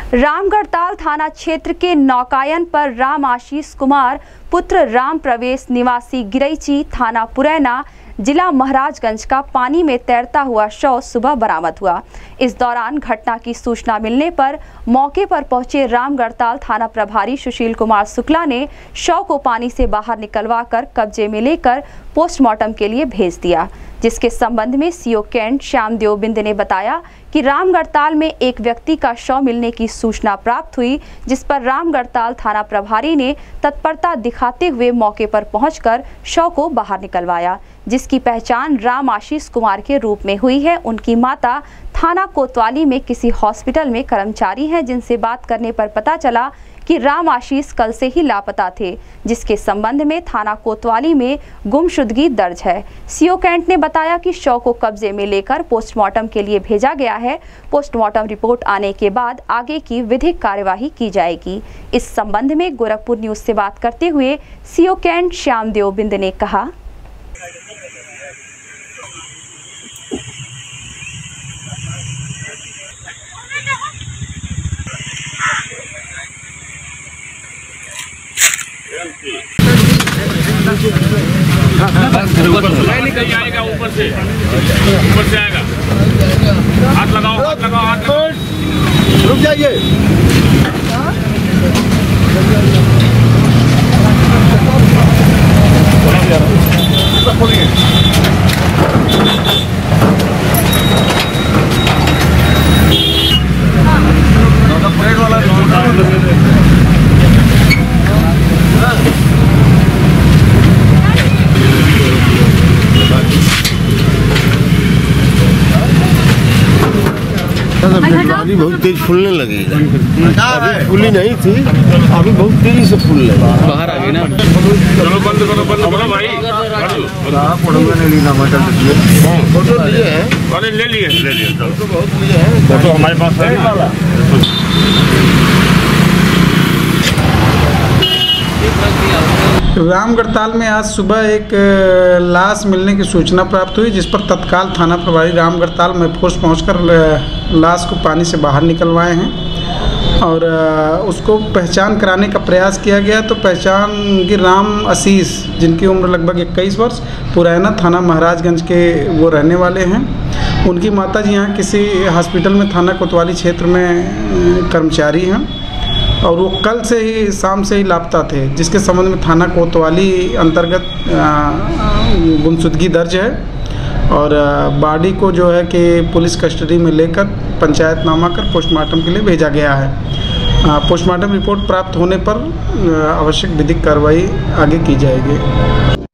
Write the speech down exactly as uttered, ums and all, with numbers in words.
रामगढ़ताल थाना क्षेत्र के नौकायन पर राम आशीष कुमार पुत्र राम प्रवेश निवासी गिरैची थाना पुरैना जिला महाराजगंज का पानी में तैरता हुआ शव सुबह बरामद हुआ। इस दौरान घटना की सूचना मिलने पर मौके पर पहुंचे रामगढ़ताल थाना प्रभारी सुशील कुमार शुक्ला ने शव को पानी से बाहर निकलवाकर कब्जे में लेकर पोस्टमार्टम के लिए भेज दिया, जिसके संबंध में सीओ कैंट श्यामदेव बिंद ने बताया कि रामगढ़ताल में एक व्यक्ति का शव मिलने की सूचना प्राप्त हुई, जिस पर रामगढ़ताल थाना प्रभारी ने तत्परता दिखाते हुए मौके पर पहुंचकर शव को बाहर निकलवाया, जिसकी पहचान राम आशीष कुमार के रूप में हुई है। उनकी माता थाना कोतवाली में किसी हॉस्पिटल में कर्मचारी हैं, जिनसे बात करने पर पता चला कि राम आशीष कल से ही लापता थे, जिसके संबंध में थाना कोतवाली में गुमशुदगी दर्ज है। सीओ कैंट ने बताया कि शव को कब्जे में लेकर पोस्टमार्टम के लिए भेजा गया है। पोस्टमार्टम रिपोर्ट आने के बाद आगे की विधिक कार्यवाही की जाएगी। इस संबंध में गोरखपुर न्यूज से बात करते हुए सीओ कैंट श्यामदेव बिंद ने कहा, निकल आएगा ऊपर से ऊपर से आएगा। हाथ लगाओ हाथ लगाओ हाथ लगाओ। रुक जाइए। अभी बहुत तेज फूलने लगी, अभी फूली नहीं थी, अभी बहुत तेजी से फूल लगी, बाहर आ गई ना। चलो बंद करो बंद करो भाई। फोटो लिए हैं, अरे ले लिए ले लिए फोटो बहुत लिए हैं, फोटो हमारे पास है। रामगढ़ताल में आज सुबह एक लाश मिलने की सूचना प्राप्त हुई, जिस पर तत्काल थाना प्रभारी रामगढ़ताल में फोर्स पहुंचकर लाश को पानी से बाहर निकलवाए हैं और उसको पहचान कराने का प्रयास किया गया। तो पहचान की राम आशीष, जिनकी उम्र लगभग इक्कीस वर्ष, पुरैना थाना महाराजगंज के वो रहने वाले हैं। उनकी माता जी यहाँ किसी हॉस्पिटल में थाना कोतवाली क्षेत्र में कर्मचारी हैं और वो कल से ही शाम से ही लापता थे, जिसके संबंध में थाना कोतवाली अंतर्गत गुमशुदगी दर्ज है और बॉडी को जो है कि पुलिस कस्टडी में लेकर पंचायतनामा कर पोस्टमार्टम के लिए भेजा गया है। पोस्टमार्टम रिपोर्ट प्राप्त होने पर आवश्यक विधिक कार्रवाई आगे की जाएगी।